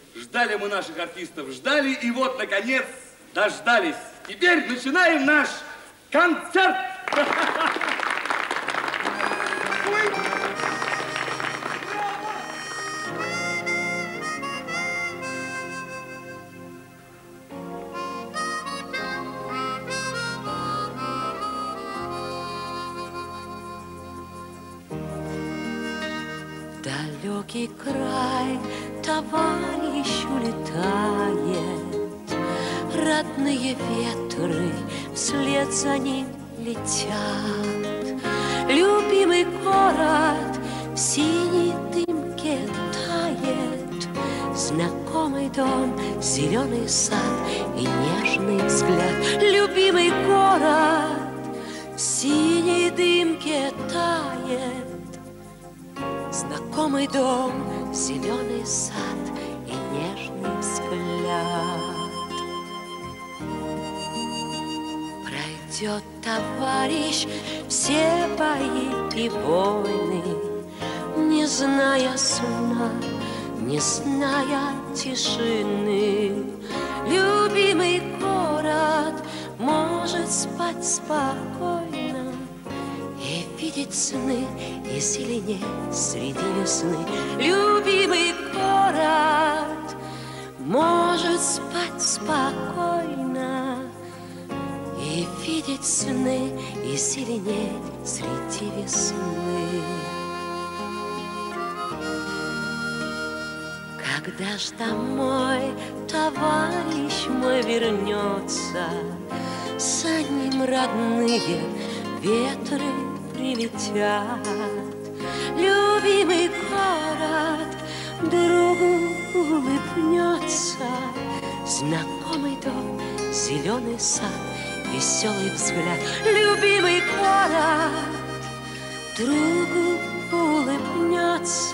Ждали мы наших артистов, ждали, и вот, наконец, дождались. Теперь начинаем наш концерт. Далекий край товарищ улетает, родные ветры вслед за ним летят. Любимый город в синей дымке тает, знакомый дом, зеленый сад и нежный взгляд. Любимый город в синей дымке тает, знакомый дом, зеленый сад и нежный взгляд. Пройдет товарищ все бои и войны, не зная сна, не зная тишины. Любимый город может спать спокойно и видеть сны, и зеленеть среди весны. Любимый город может спать спокойно и видеть сны, и зеленеть среди весны. Когда ж домой товарищ мой вернется, за ним родные ветры прилетят. Любимый город другу улыбнется, знакомый дом, зеленый сад, веселый взгляд. Любимый город другу улыбнется,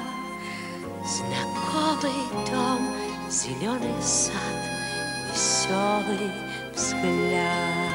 знакомый дом, зеленый сад, веселый взгляд.